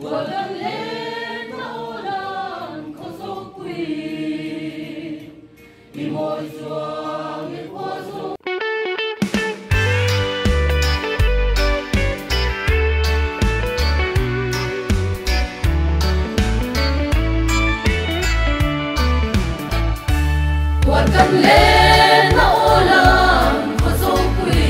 Lankhaw Zopui, mồi chùa nghe qua zung. Quạt cầm lên Lankhaw Zopui,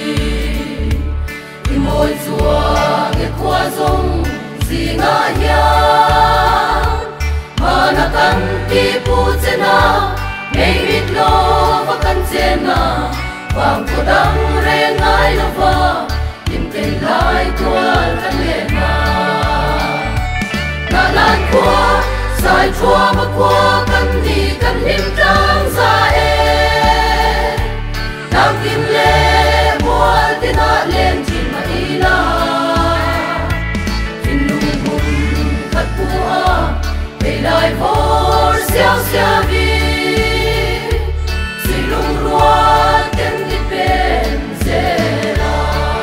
mồi chùa nghe qua zung. Ngã nhang mana kan ti pu chena nei mit lo va kan chena wang ko dang re ngai lova lim ten lai tual kan le na Hnahlan khua sai chhuah ma khua kan ni kan hlim tang za e dang kim le mual tin a len chin ma ila phuah lai vor xiao xia vi suy lung ruan tem đi bên zela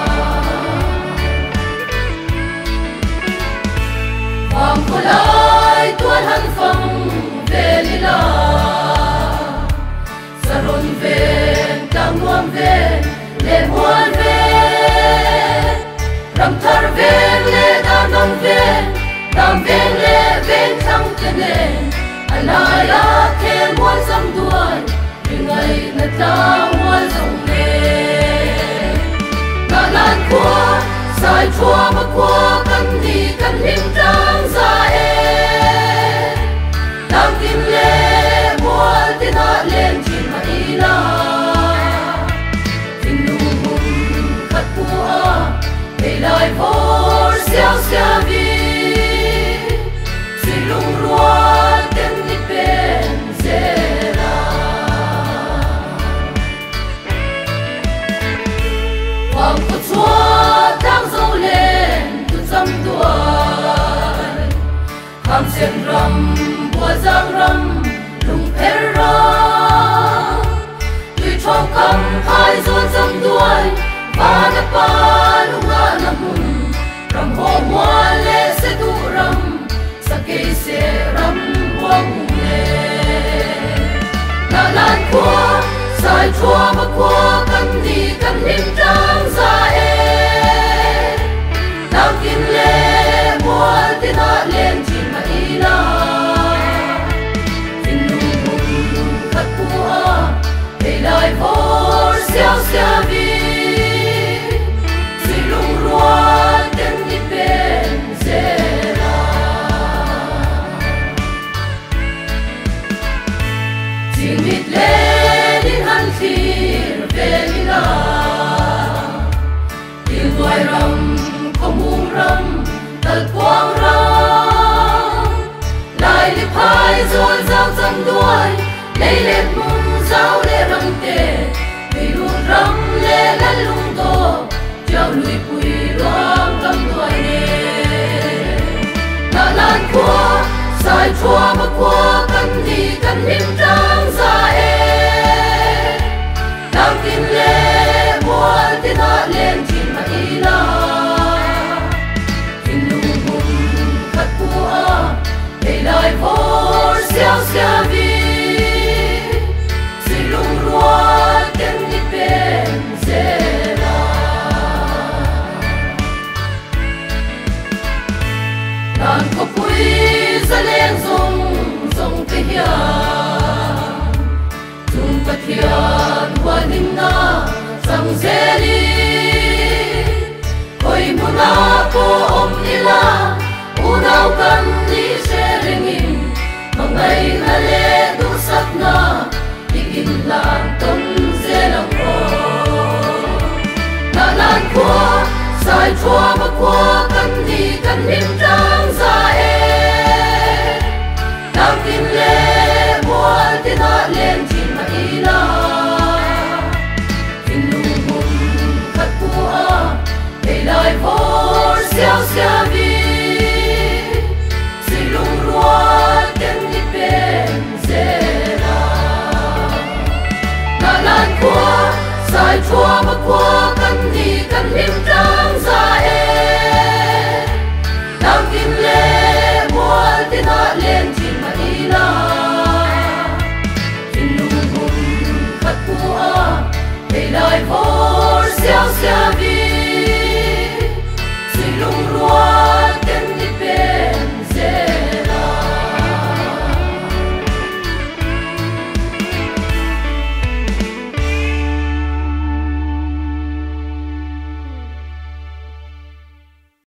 hoàng khô lai tuan han phong về lila sa ron ven tang nuam ven le muan ven ram thar ven le dan dong ven Nam ven le ven thăng chân lên, anh lại đã thêm muôn dăm đuôi, vì ngày ngày ta muôn dòng lên. Hnahlan khua, sai chhuah ma khua kan đi kan hlim tang za e. Nam kim le muôn tin a lên chin ma ila, phim nung hùng khát phuah, về lại vor xiao xia vi. Ruan tem đi bên zela hoàng cô chúa đang dâu lên từ dăm tuổi kham xiên rầm bùa giang rầm lùng phe răng tuy trong cắm hai ruột dăm đuôi và nắp ba lung ngã nằm hùng rầm hồ hoa lệ sẽ tu rầm cây se ram buông le Hnahlan khua sai chhuah ma khua kan đi kan hlim tang za e nam kim le mual tin a len chin ma ila phim nung hùng khát phuah về lại vor xiao xia vi suy lung ruan tem đi bên zela mít lên đi han thir về lila tiếng gọi rầm không buông rầm thật quang răng lại đi phai rồi giao dầm đuôi lấy lên mung giao lê răng tê vì luôn răng lê lăn lung tô treo lùi pui loang cầm đuôi nè Hnahlan khua sai chhuah ma khua kan đi kan hlim tang za e nam kim le mual tin a len chin ma ila phim nung hùng khát phuah về lại vor xiao xia vi suy lung ruan tem đi bên zela Lankhaw Zopui za leng zung theih zung pathian hoa nim na sang zeli hoi muna po om ila unau kan ni se ringin mangai na le duhsakna igin lan ton zelang ko Hnahlan khua sai chhuah ma khua kan đi kan hlim tang za e nam kim le mual tin a len chin ma ila phim nung hùng khát phuah về lại vor xiao xia